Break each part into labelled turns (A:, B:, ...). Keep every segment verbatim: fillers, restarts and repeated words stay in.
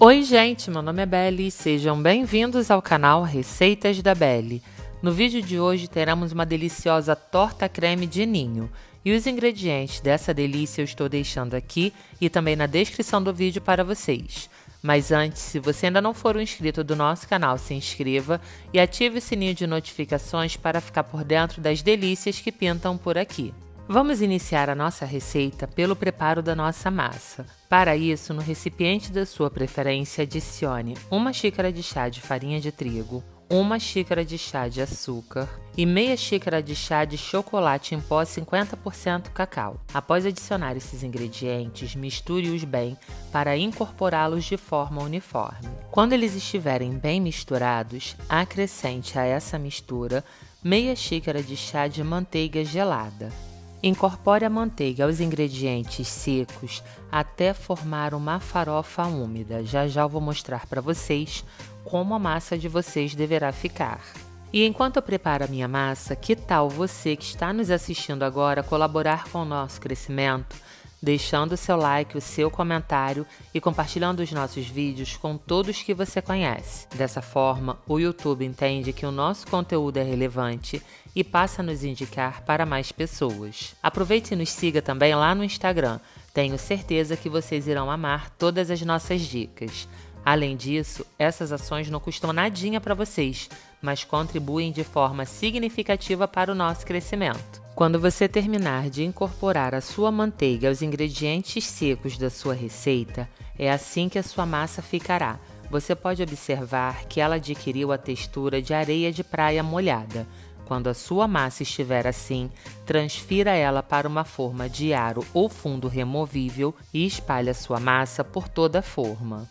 A: Oi gente, meu nome é Belle e sejam bem-vindos ao canal Receitas da Belle. No vídeo de hoje teremos uma deliciosa torta creme de ninho. E os ingredientes dessa delícia eu estou deixando aqui e também na descrição do vídeo para vocês. Mas antes, se você ainda não for um inscrito do nosso canal, se inscreva e ative o sininho de notificações para ficar por dentro das delícias que pintam por aqui. Vamos iniciar a nossa receita pelo preparo da nossa massa. Para isso, no recipiente da sua preferência, adicione uma xícara de chá de farinha de trigo, uma xícara de chá de açúcar e meia xícara de chá de chocolate em pó cinquenta por cento cacau. Após adicionar esses ingredientes, misture-os bem para incorporá-los de forma uniforme. Quando eles estiverem bem misturados, acrescente a essa mistura meia xícara de chá de manteiga gelada. Incorpore a manteiga aos ingredientes secos até formar uma farofa úmida. Já já eu vou mostrar para vocês como a massa de vocês deverá ficar. E enquanto eu preparo a minha massa, que tal você que está nos assistindo agora colaborar com o nosso crescimento, deixando o seu like, o seu comentário e compartilhando os nossos vídeos com todos que você conhece. Dessa forma, o YouTube entende que o nosso conteúdo é relevante e passa a nos indicar para mais pessoas. Aproveite e nos siga também lá no Instagram. Tenho certeza que vocês irão amar todas as nossas dicas. Além disso, essas ações não custam nadinha para vocês, mas contribuem de forma significativa para o nosso crescimento. Quando você terminar de incorporar a sua manteiga aos ingredientes secos da sua receita, é assim que a sua massa ficará. Você pode observar que ela adquiriu a textura de areia de praia molhada. Quando a sua massa estiver assim, transfira ela para uma forma de aro ou fundo removível e espalhe a sua massa por toda a forma.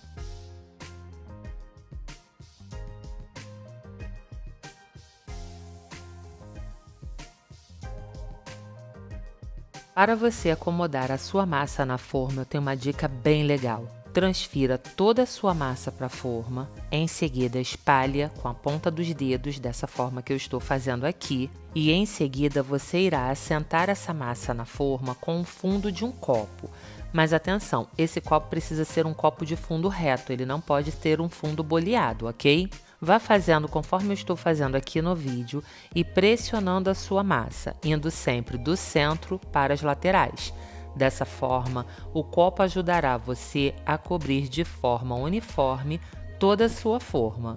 A: Para você acomodar a sua massa na forma, eu tenho uma dica bem legal. Transfira toda a sua massa para a forma, em seguida espalha com a ponta dos dedos, dessa forma que eu estou fazendo aqui, e em seguida você irá assentar essa massa na forma com o fundo de um copo. Mas atenção, esse copo precisa ser um copo de fundo reto, ele não pode ter um fundo boleado, ok? Vá fazendo conforme eu estou fazendo aqui no vídeo e pressionando a sua massa, indo sempre do centro para as laterais. Dessa forma, o copo ajudará você a cobrir de forma uniforme toda a sua forma.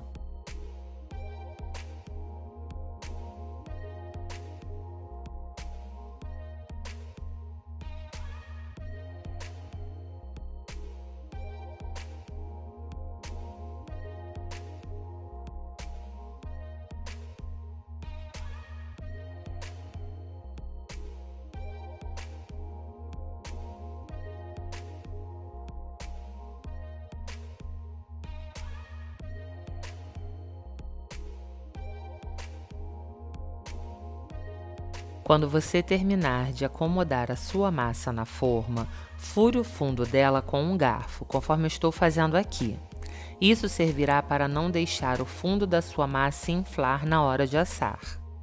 A: Quando você terminar de acomodar a sua massa na forma, fure o fundo dela com um garfo, conforme eu estou fazendo aqui. Isso servirá para não deixar o fundo da sua massa inflar na hora de assar.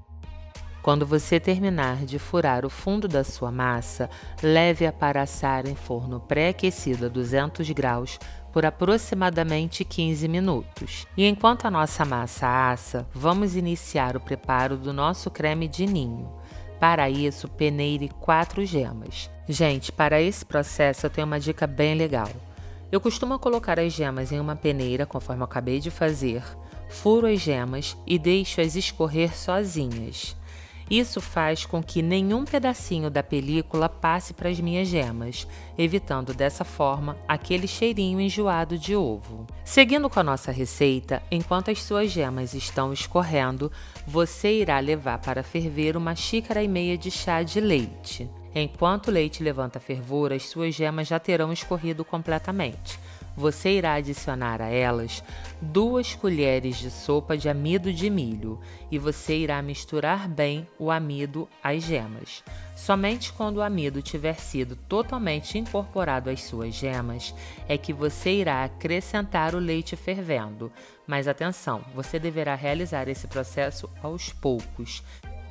A: Quando você terminar de furar o fundo da sua massa, leve-a para assar em forno pré-aquecido a duzentos graus por aproximadamente quinze minutos. E enquanto a nossa massa assa, vamos iniciar o preparo do nosso creme de ninho. Para isso, peneire quatro gemas. Gente, para esse processo eu tenho uma dica bem legal. Eu costumo colocar as gemas em uma peneira, conforme eu acabei de fazer, furo as gemas e deixo-as escorrer sozinhas. Isso faz com que nenhum pedacinho da película passe para as minhas gemas, evitando dessa forma aquele cheirinho enjoado de ovo. Seguindo com a nossa receita, enquanto as suas gemas estão escorrendo, você irá levar para ferver uma xícara e meia de chá de leite. Enquanto o leite levanta a fervura, as suas gemas já terão escorrido completamente. Você irá adicionar a elas duas colheres de sopa de amido de milho e você irá misturar bem o amido às gemas. Somente quando o amido tiver sido totalmente incorporado às suas gemas é que você irá acrescentar o leite fervendo. Mas atenção, você deverá realizar esse processo aos poucos.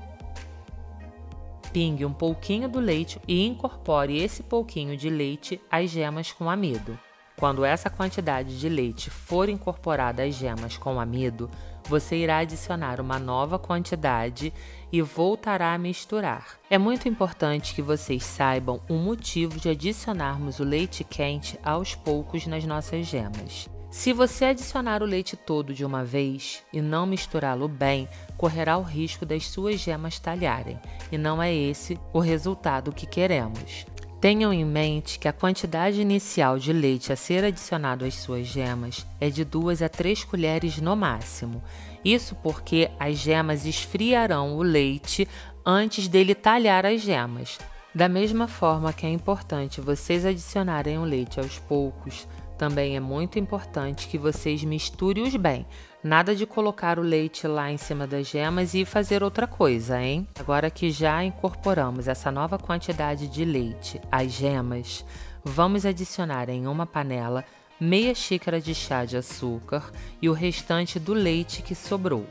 A: Pingue um pouquinho do leite e incorpore esse pouquinho de leite às gemas com amido. Quando essa quantidade de leite for incorporada às gemas com amido, você irá adicionar uma nova quantidade e voltará a misturar. É muito importante que vocês saibam o motivo de adicionarmos o leite quente aos poucos nas nossas gemas. Se você adicionar o leite todo de uma vez e não misturá-lo bem, correrá o risco das suas gemas talharem, e não é esse o resultado que queremos. Tenham em mente que a quantidade inicial de leite a ser adicionado às suas gemas é de duas a três colheres no máximo. Isso porque as gemas esfriarão o leite antes dele talhar as gemas. Da mesma forma que é importante vocês adicionarem o leite aos poucos, também é muito importante que vocês misturem-os bem. Nada de colocar o leite lá em cima das gemas e fazer outra coisa, hein? Agora que já incorporamos essa nova quantidade de leite às gemas, vamos adicionar em uma panela meia xícara de chá de açúcar e o restante do leite que sobrou.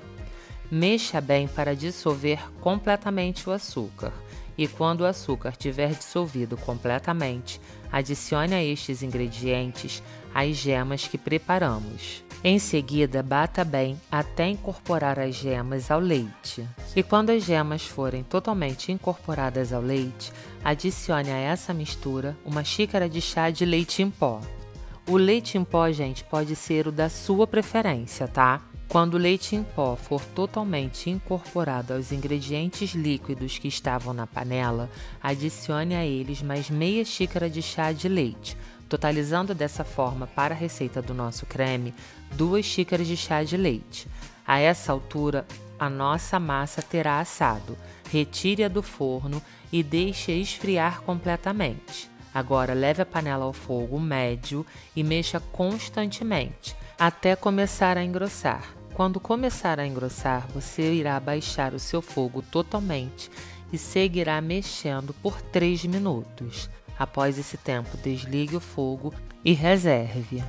A: Mexa bem para dissolver completamente o açúcar. E quando o açúcar tiver dissolvido completamente, adicione a estes ingredientes as gemas que preparamos. Em seguida, bata bem até incorporar as gemas ao leite. E quando as gemas forem totalmente incorporadas ao leite, adicione a essa mistura uma xícara de chá de leite em pó. O leite em pó, gente, pode ser o da sua preferência, tá? Quando o leite em pó for totalmente incorporado aos ingredientes líquidos que estavam na panela, adicione a eles mais meia xícara de chá de leite, totalizando dessa forma para a receita do nosso creme duas xícaras de chá de leite. A essa altura, a nossa massa terá assado. Retire-a do forno e deixe esfriar completamente. Agora leve a panela ao fogo médio e mexa constantemente, até começar a engrossar. Quando começar a engrossar, você irá baixar o seu fogo totalmente e seguirá mexendo por três minutos. Após esse tempo, desligue o fogo e reserve.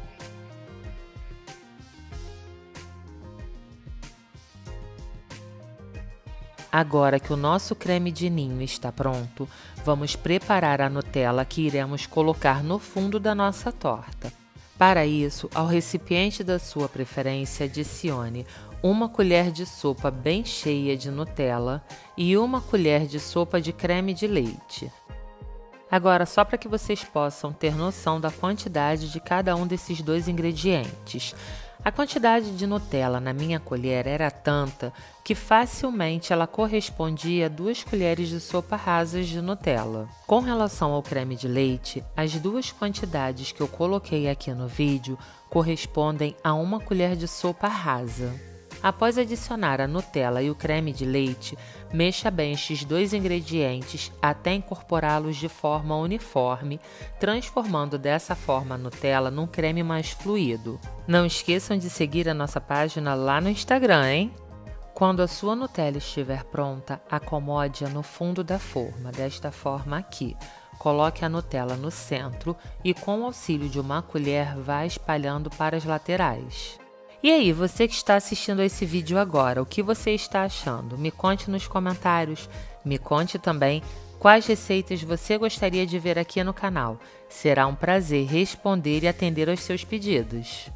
A: Agora que o nosso creme de ninho está pronto, vamos preparar a Nutella que iremos colocar no fundo da nossa torta. Para isso, ao recipiente da sua preferência, adicione uma colher de sopa bem cheia de Nutella e uma colher de sopa de creme de leite. Agora, só para que vocês possam ter noção da quantidade de cada um desses dois ingredientes. A quantidade de Nutella na minha colher era tanta que facilmente ela correspondia a duas colheres de sopa rasas de Nutella. Com relação ao creme de leite, as duas quantidades que eu coloquei aqui no vídeo correspondem a uma colher de sopa rasa. Após adicionar a Nutella e o creme de leite, mexa bem estes dois ingredientes até incorporá-los de forma uniforme, transformando dessa forma a Nutella num creme mais fluido. Não esqueçam de seguir a nossa página lá no Instagram, hein? Quando a sua Nutella estiver pronta, acomode-a no fundo da forma, desta forma aqui. Coloque a Nutella no centro e, com o auxílio de uma colher, vá espalhando para as laterais. E aí, você que está assistindo a esse vídeo agora, o que você está achando? Me conte nos comentários. Me conte também quais receitas você gostaria de ver aqui no canal. Será um prazer responder e atender aos seus pedidos.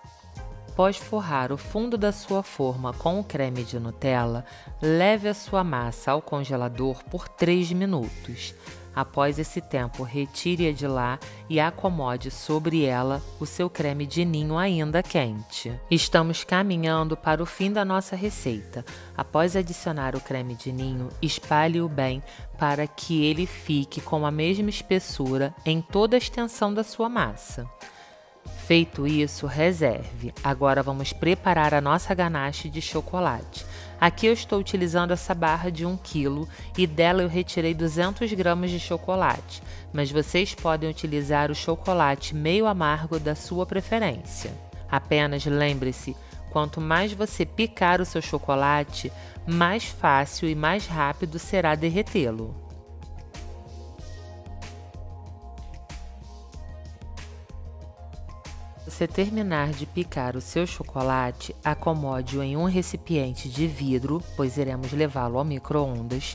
A: Após forrar o fundo da sua forma com o creme de Nutella, leve a sua massa ao congelador por três minutos. Após esse tempo, retire-a de lá e acomode sobre ela o seu creme de ninho ainda quente. Estamos caminhando para o fim da nossa receita. Após adicionar o creme de ninho, espalhe-o bem para que ele fique com a mesma espessura em toda a extensão da sua massa. Feito isso, reserve. Agora vamos preparar a nossa ganache de chocolate. Aqui eu estou utilizando essa barra de um quilo e dela eu retirei duzentos gramas de chocolate, mas vocês podem utilizar o chocolate meio amargo da sua preferência. Apenas lembre-se, quanto mais você picar o seu chocolate, mais fácil e mais rápido será derretê-lo. Você terminar de picar o seu chocolate, acomode-o em um recipiente de vidro, pois iremos levá-lo ao micro-ondas,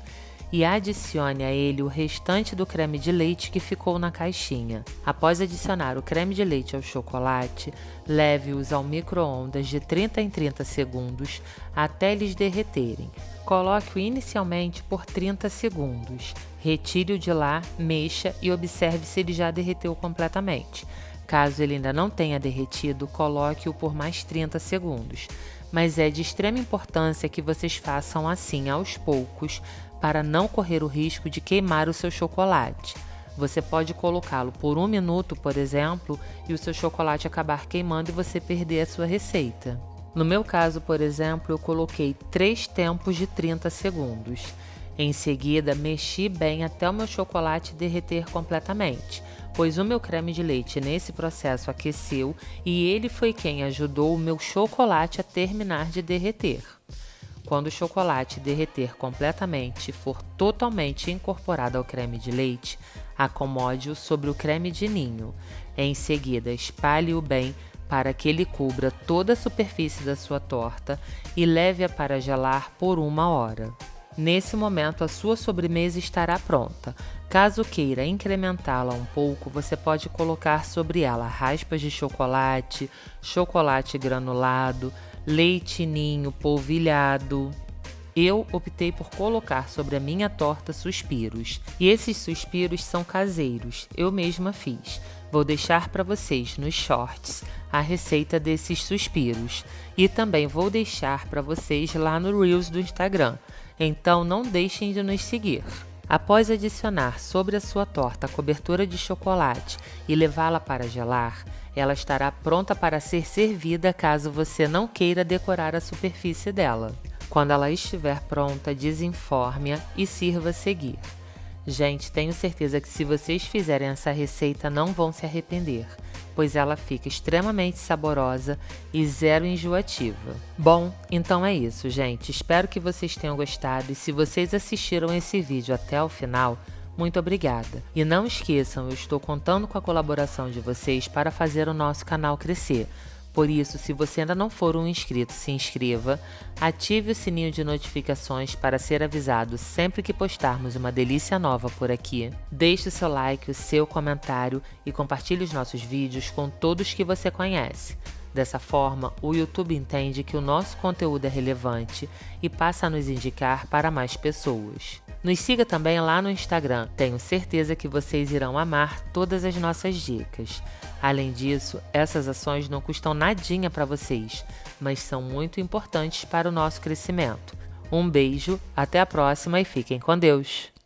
A: e adicione a ele o restante do creme de leite que ficou na caixinha. Após adicionar o creme de leite ao chocolate, leve-os ao micro-ondas de trinta em trinta segundos até eles derreterem. Coloque-o inicialmente por trinta segundos. Retire-o de lá, mexa e observe se ele já derreteu completamente. Caso ele ainda não tenha derretido, coloque-o por mais trinta segundos. Mas é de extrema importância que vocês façam assim aos poucos para não correr o risco de queimar o seu chocolate. Você pode colocá-lo por um minuto, por exemplo, e o seu chocolate acabar queimando e você perder a sua receita. No meu caso, por exemplo, eu coloquei três tempos de trinta segundos. Em seguida, mexi bem até o meu chocolate derreter completamente, pois o meu creme de leite nesse processo aqueceu e ele foi quem ajudou o meu chocolate a terminar de derreter. Quando o chocolate derreter completamente e for totalmente incorporado ao creme de leite, acomode-o sobre o creme de ninho. Em seguida, espalhe-o bem para que ele cubra toda a superfície da sua torta e leve-a para gelar por uma hora. Nesse momento, a sua sobremesa estará pronta. Caso queira incrementá-la um pouco, você pode colocar sobre ela raspas de chocolate, chocolate granulado, leite ninho polvilhado. Eu optei por colocar sobre a minha torta suspiros. E esses suspiros são caseiros, eu mesma fiz. Vou deixar para vocês nos shorts a receita desses suspiros. E também vou deixar para vocês lá no Reels do Instagram. Então não deixem de nos seguir. Após adicionar sobre a sua torta a cobertura de chocolate e levá-la para gelar, ela estará pronta para ser servida caso você não queira decorar a superfície dela. Quando ela estiver pronta, desenforme-a e sirva a seguir. Gente, tenho certeza que se vocês fizerem essa receita não vão se arrepender, pois ela fica extremamente saborosa e zero enjoativa. Bom, então é isso, gente. Espero que vocês tenham gostado e se vocês assistiram esse vídeo até o final, muito obrigada. E não esqueçam, eu estou contando com a colaboração de vocês para fazer o nosso canal crescer. Por isso, se você ainda não for um inscrito, se inscreva, ative o sininho de notificações para ser avisado sempre que postarmos uma delícia nova por aqui. Deixe o seu like, o seu comentário e compartilhe os nossos vídeos com todos que você conhece. Dessa forma, o YouTube entende que o nosso conteúdo é relevante e passa a nos indicar para mais pessoas. Nos siga também lá no Instagram, tenho certeza que vocês irão amar todas as nossas dicas. Além disso, essas ações não custam nadinha para vocês, mas são muito importantes para o nosso crescimento. Um beijo, até a próxima e fiquem com Deus!